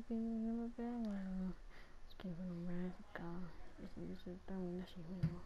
别那么别了，给我们搞，就是当那喜欢我。